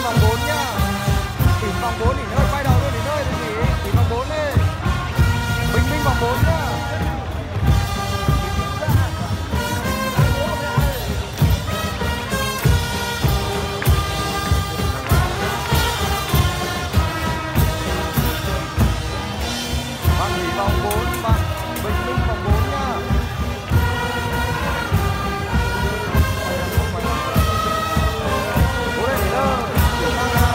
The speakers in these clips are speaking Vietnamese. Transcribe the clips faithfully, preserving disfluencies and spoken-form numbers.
Anh vòng bốn nhá. Tìm vòng bốn nghỉ ngơi, quay đầu luôn nghỉ ngơi, đừng nghỉ. Tìm vòng bốn đi. Bình minh vòng bốn nhá. Bạn nghỉ vòng bốn, bạn bình minh vòng bốn nhá. Cố lên nghỉ ngơi. Chuyển sang ra.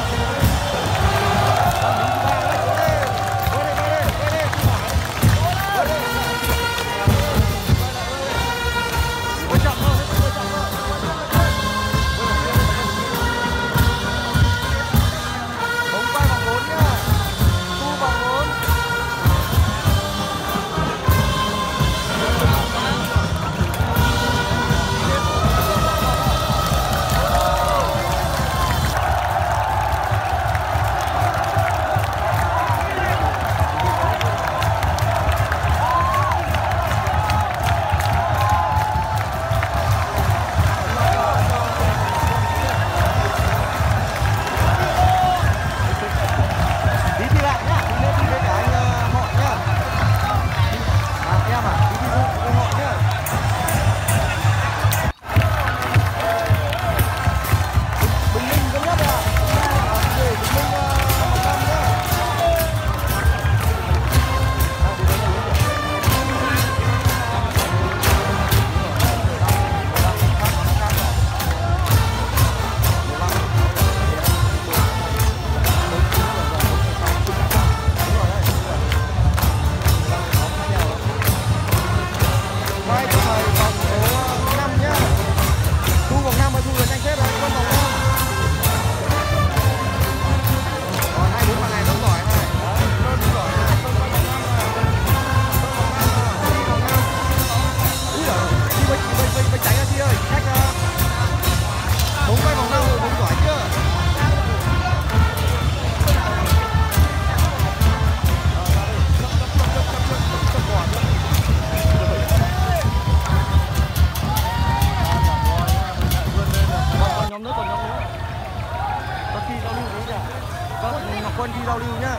Quân đi giao lưu nhá.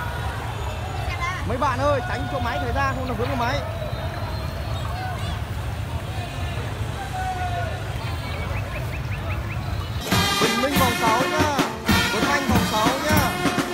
Mấy bạn ơi, tránh chỗ máy thời gian không là vướng vào máy. Bình minh vòng sáu nhá. Tuấn Anh vòng sáu nhá.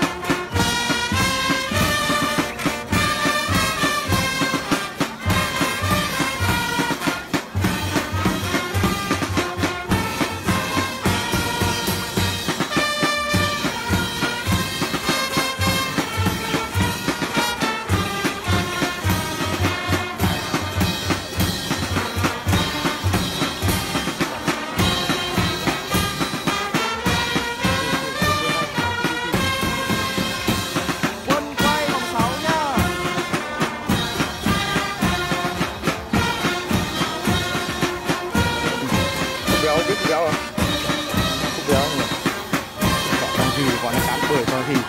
Béo biết béo à? Không béo nhỉ? Gọi con gì gọi là cán bưởi cho gì?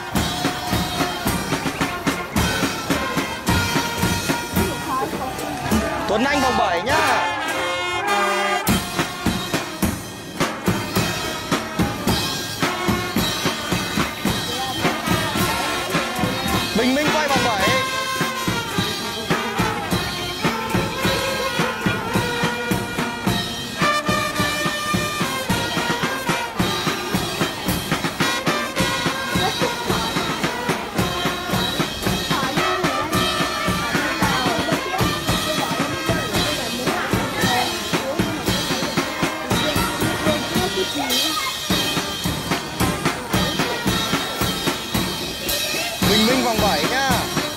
Tuấn Anh vòng bảy nhá. Bình minh quay vòng bảy. Bình minh vòng bảy nhá.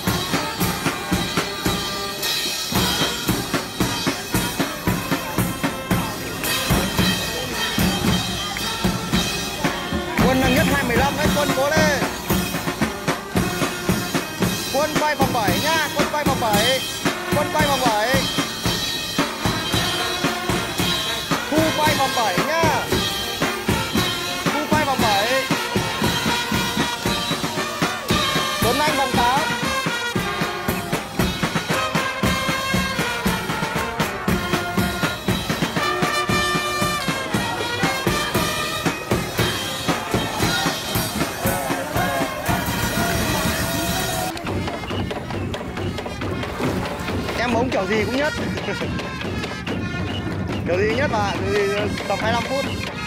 Quân năng nhất hai mười lăm đấy, Quân cố lên. Quân quay vòng bảy nhá, Quân quay vòng bảy. Quân quay vòng bảy. Thu quay vòng bảy nhá. Thu quay vòng bảy. Tuấn Anh vòng tám. Bóng kiểu gì cũng nhất. Kiểu gì nhất mà tầm hai mươi lăm phút.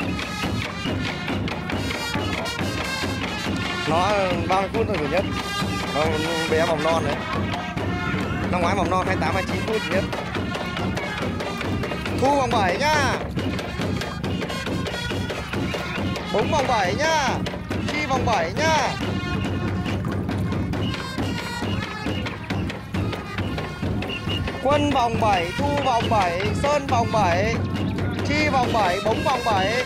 Nó ba mươi phút thôi nhất. Nó bé mầm non đấy. Năm ngoái mầm non hai mươi tám hai mươi chín phút nhất. Thu vòng bảy nhá. Búng vòng bảy nhá. Chi vòng bảy nhá. Quân vòng bảy, Thu vòng bảy, Sơn vòng bảy, Chi vòng bảy, Bống vòng bảy.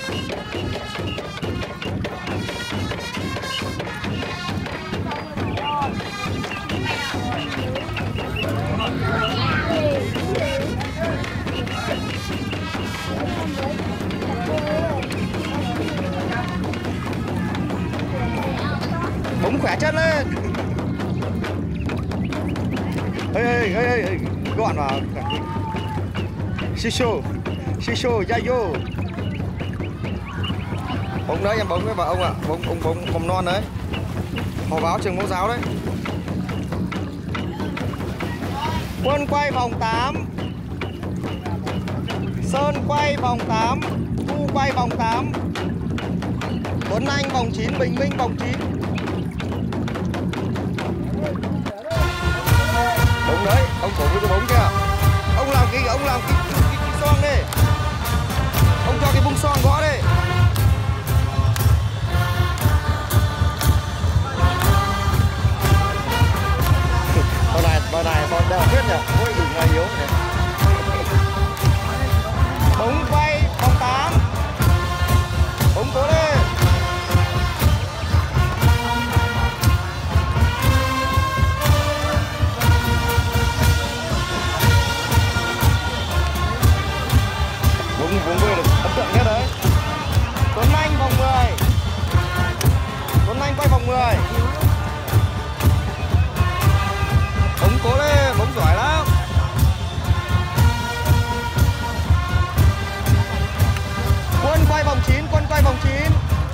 Bống khỏe chân lên. Ê ê ê ê, gọn vào. Shisho, Shisho, Yayo. Bóng đấy em bóng với bà ông ạ, à. Bóng bóng bóng mầm non đấy. Họ báo trường mẫu giáo đấy. Quân quay vòng tám. Sơn quay vòng tám, Thu quay vòng tám. Tuấn Anh vòng chín, Bình Minh vòng chín. Bóng đấy, ông cổ với cái bóng kìa. Ông làm cái ông làm cái, cái, cái, cái xoong đi. Ông cho cái bung xoong gõ đi. Con này, con này con đeo hết nhỉ. Ôi đừng ngay yếu này. Bóng quay vòng tám. Bóng cố lên. Vòng mười là ấn tượng nhất đấy. Tuấn Anh vòng mười. Tuấn Anh quay vòng mười. Bóng cố lên, bóng giỏi lắm. Quân quay vòng chín, Quân quay vòng chín.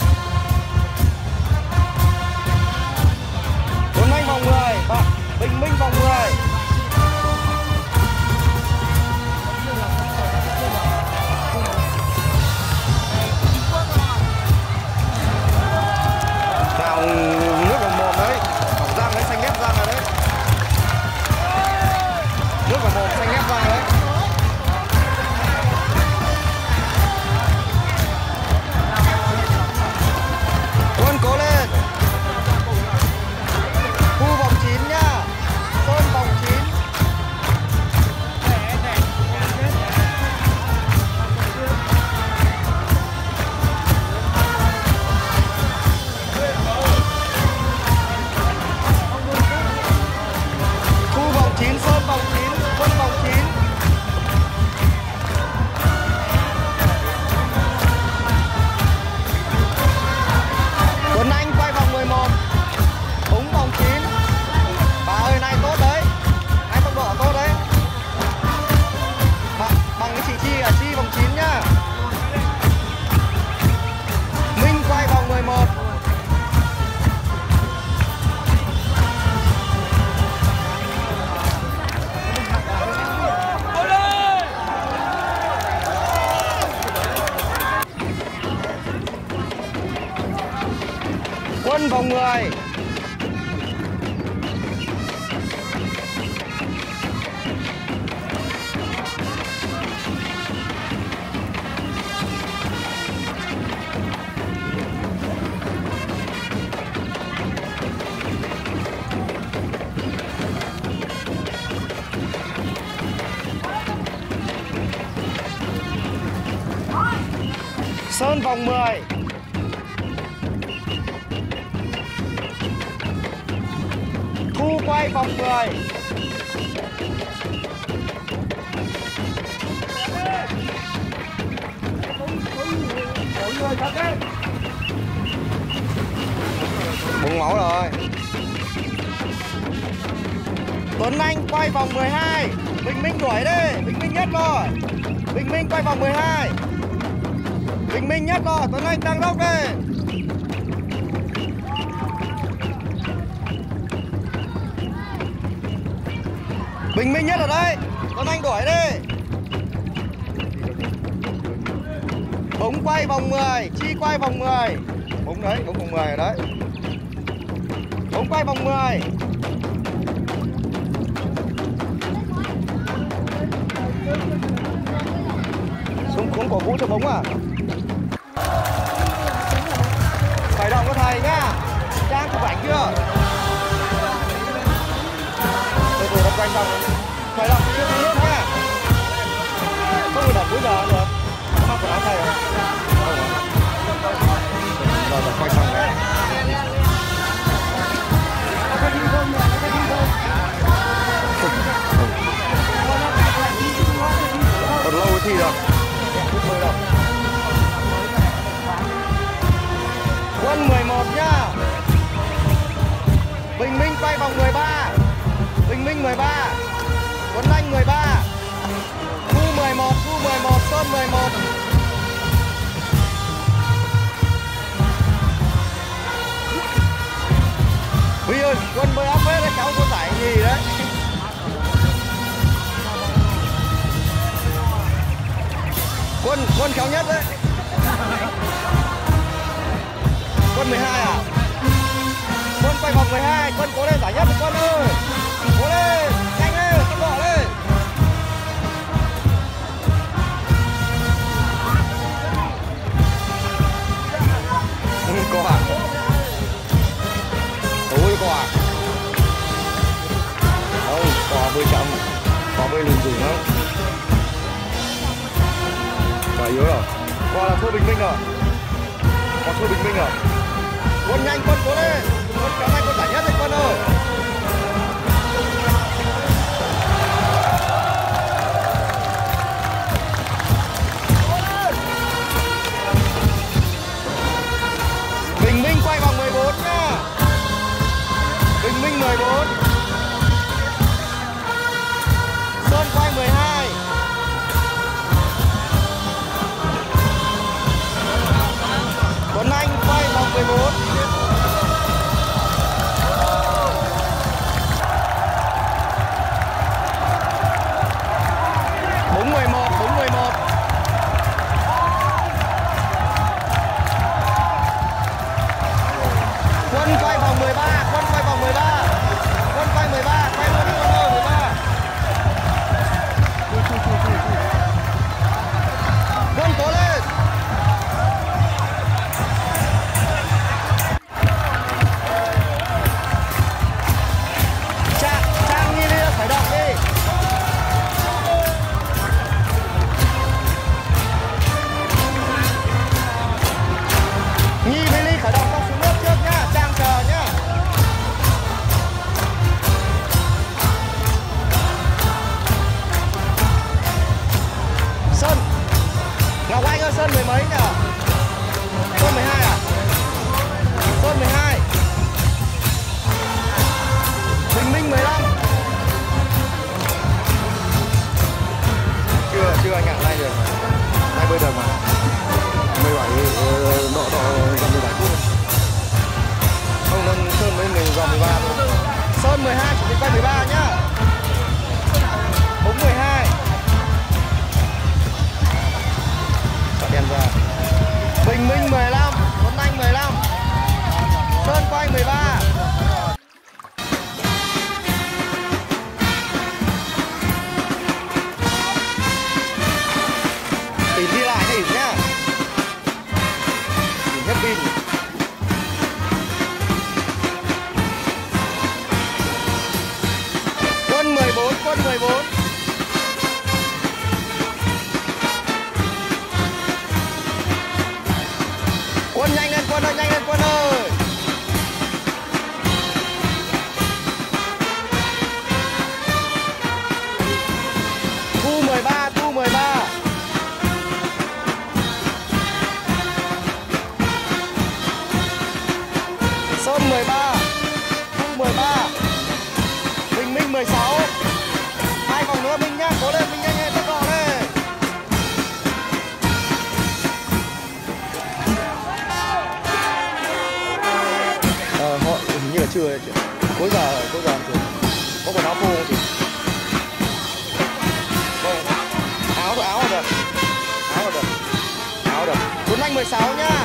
Tuấn Anh vòng mười, bạn Bình Minh vòng mười. Nước vào mồm đấy, bỏng răng đấy, xanh ghép răng rồi đấy. Nước vào mồm, xanh ghép răng đấy. Quân cố lên. Thu vòng chín nhá. Sơn vòng chín. Sơn vòng chín, Quân vòng chín. Tuấn Anh quay vòng mười một. Búng vòng chín. Bà ơi này tốt đấy. Này tốc độ tốt đấy. Bằng, bằng cái chị Chi à, Chi vòng chín nhá. Minh quay vòng mười một. Quân vòng mười. Sơn vòng mười. Thu quay vòng mười. Bùng máu rồi. Tuấn Anh quay vòng mười hai. Bình Minh đuổi đi. Bình Minh nhất rồi. Bình Minh quay vòng mười hai. Bình Minh nhất rồi. Tuấn Anh tăng tốc đi. Bình Minh nhất ở đây. Tuấn Anh đuổi đi. Bóng quay vòng mười, Chi quay vòng mười. Bóng đấy, bóng vòng mười rồi đấy. Bóng quay vòng mười. Không, không có vũ cho bóng à? Khởi động cho thầy nhá. Trang chụp ảnh chưa? Từ từ nó quay xong. Khởi động chưa tí nước nhá. Không được đặt cuối giờ được. Nó mặc quần áo thầy rồi. Rồi, rồi quay xong rồi. Còn lâu thi rồi. Quân mười một nhá. Bình Minh quay vòng mười ba. Bình Minh mười ba. Tuấn Anh mười ba. Thu mười một, Thu mười một, Sơn mười một. Huy ơi, quân bơi áp phết đấy, cháu có giải gì đấy. Quân, quân khéo nhất đấy. Quân mười hai à? Quân quay vòng mười hai, quân cố lên giải nhất quân ơi. Cố lên, nhanh lên, tốc độ lên. Có à? Ôi có à? Không, có bơi chậm. Có bơi lùn rủi không? Quá yếu rồi. Có là thua Bình Minh rồi. Có thua Bình Minh rồi. Quân nhanh, quân cố lên. Quân kéo nhanh, quân giải nhất đấy quân ơi. Bình Minh quay vòng mười bốn nhá. Bình Minh mười bốn. Sơn quay mười hai. Tuấn Anh quay vòng mười bốn. Bóng mười một, bóng mười một. Quân quay vòng mười ba, quân quay vòng mười ba. Quân quay mười ba, quay luôn đi con ơi, mười ba. Quân cố lên. Trang, Trang Nhi đi khởi động đi. Nhi với Ly khởi động xong xuống nước trước nhá. Trang chờ nhá. Sơn Ngọc Anh ơi, Sơn mười mấy nhỉ? Sơn mười hai à? Sơn mười hai. Bình Minh mười lăm. Chưa, chưa anh ạ, nay được. Nay bơi được mà. mười bảy độ độ gần mười bảy phút. Không, nên Sơn với mình vào mười ba thôi. Sơn mười hai, chủ tịch quay mười ba nhá. Bóng mười hai. Sợ đen ra. Bình Minh mười lăm, Tuấn Anh mười lăm. Sơn quay mười ba. Tìm đi lại cho ỉm nhá. Ỉm hết pin. Quân mười bốn, quân mười bốn. Quân nhanh lên quân ơi, nhanh lên quân ơi. Thu mười ba, Thu mười ba. Sơn mười ba, Thu mười ba. Bình Minh mười sáu. Hai vòng nữa Minh nhá, cố lên Minh nhanh lên, tốc độ lên. Ờ, họ hình như là chưa chưa. Cuối giờ, cuối giờ chưa. Có quần áo phô không chị? mười sáu nha.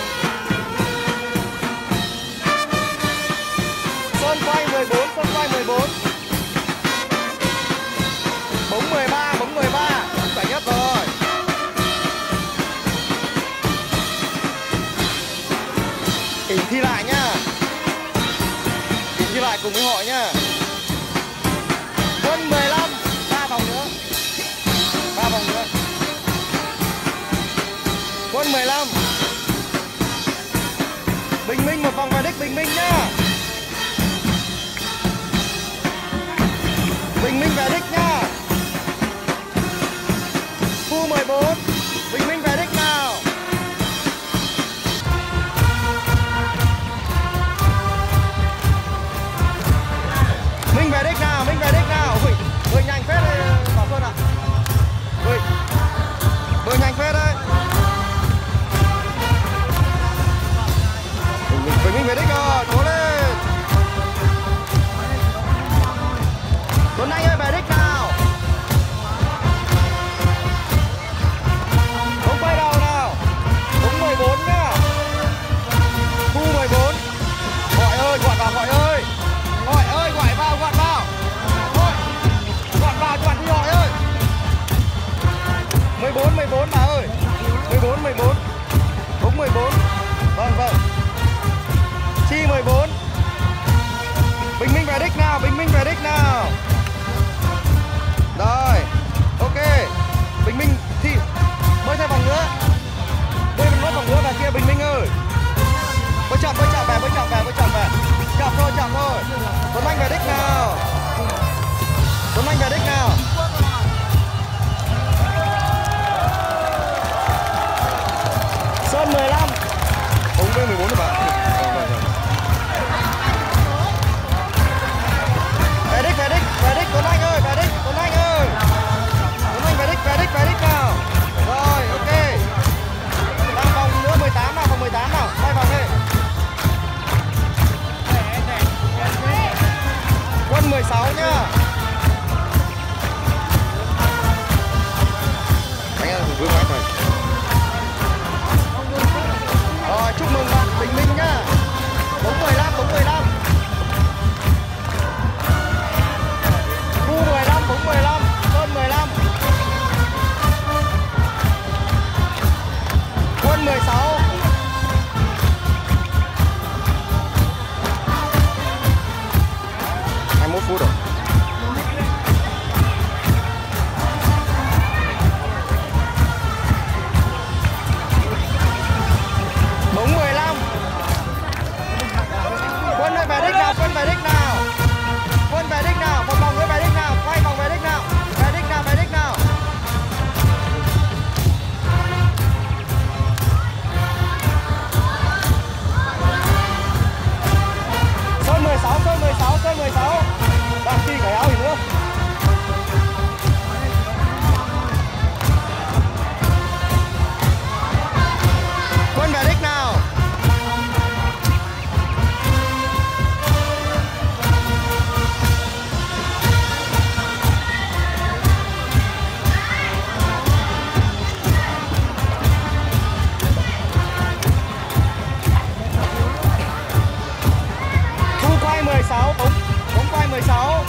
Sơn quay mười bốn, Sơn quay mười bốn. Bóng mười ba, bóng mười ba. Phải nhất rồi. Ỉnh thi lại nhá. Ỉnh thi lại cùng với họ nhá. Quân mười lăm, ba vòng nữa. ba vòng nữa. Quân mười lăm. Bình minh một vòng về đích, bình minh nhá. Bình minh về đích nhá. Khu mười bốn. Bình minh về đích nào. Minh về đích nào, Minh về đích nào. Ui, bơi nhanh phết đấy Bảo Xuân ạ. Ui, bơi nhanh phết đấy. Bình minh về đích rồi, cố lên. Tuấn Anh ơi, về đích nào. Không quay đầu nào. Đúng mười bốn nhá. Khu mười bốn. Gọi ơi, gọi vào, gọi ơi. Gọi ơi, gọi vào, gọi vào. Gọi, gọi vào cho bạn đi gọi ơi. mười bốn, mười bốn bà ơi. mười bốn, mười bốn. Đúng mười bốn. Vâng, vâng. Chi mười bốn. Bình minh về đích nào, bình minh về đích nào. Rồi, ok. Bình minh thì bơi thêm vòng nữa. Bơi một vòng nữa về kia bình minh ơi. Bơi chậm, bơi chậm về, bơi chậm về, bơi chậm về. Chậm thôi, chậm thôi. Tuấn Anh về đích nào. Tuấn Anh về đích nào. Sơn mười lăm. Ống B mười bốn rồi bạn. Về đích, về đích, về đích Tuấn Anh ơi, về đích, Tuấn Anh ơi. Tuấn Anh về đích, về đích, về đích nào. Rồi, ok. Đang vòng nữa mười tám nào, vòng mười tám nào. Hai vòng đi. Quân mười sáu nhá. Anh ơi, vương máy thôi. Rồi, chúc mừng bạn Bình Minh nhá. Bóng mười lăm, bóng mười lăm. Khu mười lăm, bóng mười lăm. Sơn mười lăm. Quân mười sáu. hai mươi mốt phút rồi. Bóng mười lăm. Quân ơi về đích nào, quân về đích nào. Quân về đích nào, một vòng nữa về đích nào, quay vòng về đích nào. Về đích nào, về đích nào. Sơn mười sáu, Sơn mười sáu, Sơn mười sáu. Đang chi cái áo gì nữa. Quân về đích nào. Thu quay mười sáu, bóng, bóng quay mười sáu.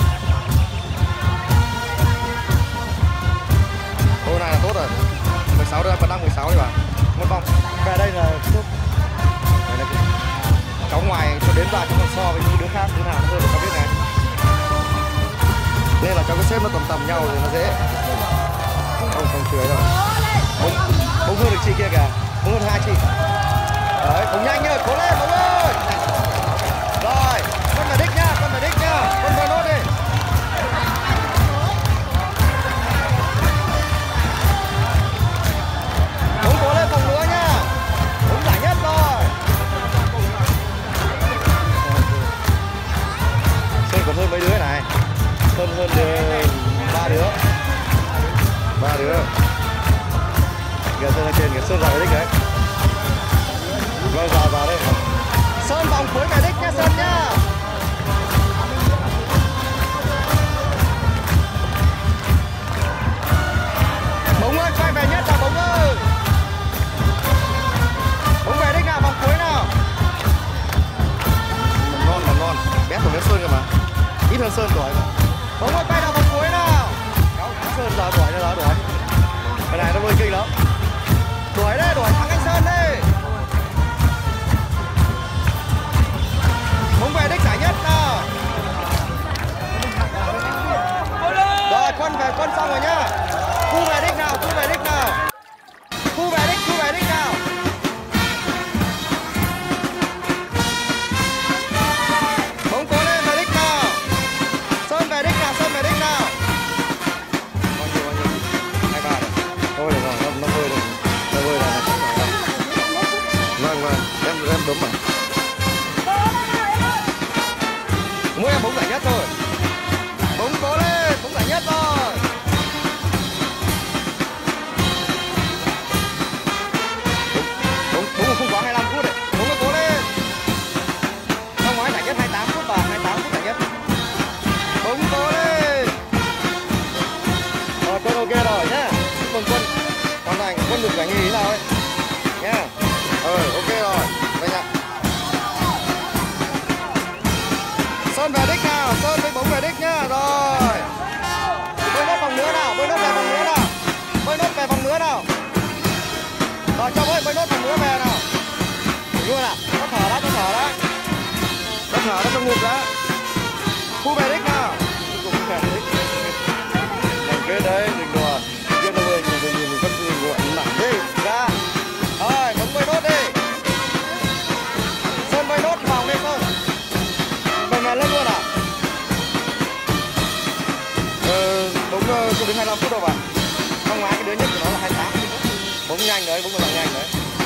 Ô này là tốt rồi. mười sáu rồi, vẫn đang mười sáu đi bạn. Một vòng. Về đây là tốt. Đây là cháu ngoài cho đến vào chứ còn so với những đứa khác đứa nào nó hơn cháu biết này. Nên là cháu cứ xếp nó tầm tầm nhau thì nó dễ. Không, không chửi đâu. Bóng, bóng hơn được chị kia kìa. Bóng hơn hai chị. Đấy, bóng nhanh nhá, cố lên bóng ơi. Rồi, con về đích nhá, con về đích nhá. Con về nốt đi. Bóng cố lên vòng nữa nhá. Bóng giải nhất rồi. Sơn còn hơn mấy đứa này. Hơn hơn ba đứa. Ba đứa. Kìa Sơn ở trên kìa, Sơn vào về đích đấy. Vâng, vào vào đây. Sơn vòng cuối về đích nha Sơn nhá. Bóng ơi, quay về nhất là bóng ơi. hơn Sơn cơ mà. Ít hơn Sơn tuổi mà. Bóng ơi quay đầu vòng cuối nào. Kéo Sơn giờ đuổi nữa đó đuổi. Cái này nó hơi kinh lắm. Đuổi đây, đuổi thắng anh Sơn đi. Bóng về đích giải nhất nào. Rồi Quân về, Quân xong rồi nhá. Khu về đích nào, khu về đích nào. Khu về đích, khu về đích nào. Bóng cố lên về đích nào. Sơn về đích nào, Sơn về đích nào. Bao nhiêu bao nhiêu? Hai ba rồi. Thôi được rồi, nó nó vơi rồi. Nó vơi là nó không phải đâu. Vâng vâng, em em đúng mà. Mỗi em bóng giải nhất thôi. Bóng cố lên, bóng giải nhất rồi. Bóng bóng không quá hai mươi lăm phút đấy. Bóng nó cố lên. Năm ngoái giải nhất hai mươi tám phút và hai mươi tám phút giải nhất. Bóng cố lên. Rồi Quân ok rồi nhá. Chúc mừng Quân. Hoàn thành, Quân được giải nhì thế nào ấy. Nhá. Ờ ok rồi. Đây nhá. Sơn về đích nào, Sơn với bóng về đích nhá. Rồi. Bơi nốt vòng nữa nào, bơi nốt về vòng nữa nào. Bơi nốt về vòng nữa nào. Rồi cho bơi, bơi nốt vòng nữa về nào. Luôn à, có thở đó, có thở đó. Có thở đó, trong ngực đó. Khu về đích nào. Cũng về đích. Làm cái đấy, đừng đùa. Kia nó vơi nhìn nhìn mình vẫn nhìn gọi nặng Đi, ra. Rồi, bóng bơi nốt đi. Sơn bơi nốt vòng đi Sơn. Bơi mẹ lên luôn à. Ờ, bóng uh, không đến hai mươi lăm phút đâu bạn. Năm ngoái cái đứa nhất của nó là hai mươi tám phút. Bóng nhanh đấy, bóng là nhanh đấy.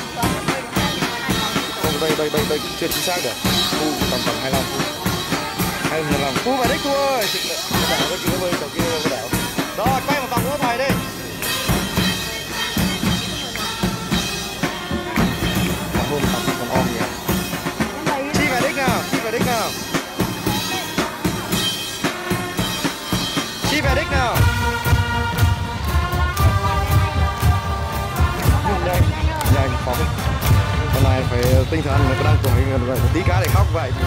Không, đây đây đây đây chưa chính xác được. Khu tầm tầm hai mươi lăm phút. hai mươi lăm. Khu về đích Thu ơi. Cái đảo cái kia bơi chỗ kia cái đảo. Rồi, quay một vòng nữa thầy đi. Cả hôm tầm còn om nhỉ. Chi về đích nào, chi về đích nào. Chi về đích nào. Nhanh, nhanh phóng. Hôm nay phải tinh thần nó đang tuổi vậy, tí cá để khóc vậy.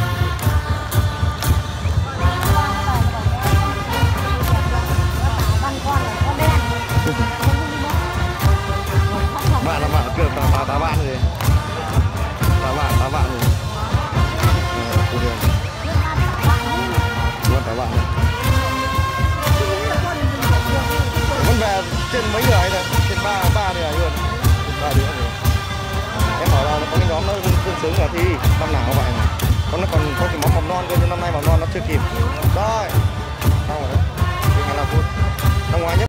Bạn là bạn cứ tà tà tà bạn gì? Tà bạn tà bạn gì? Luôn tà bạn này. Vẫn về trên mấy người ấy rồi, trên ba ba người luôn. Ba đứa rồi. Em bảo là có cái nhóm nó tương xứng là thi năm nào vậy này. Còn nó còn có cái món mầm non cơ nhưng năm nay mầm non nó chưa kịp. Rồi. Xong rồi đấy. hai mươi lăm phút. Năm ngoái nhất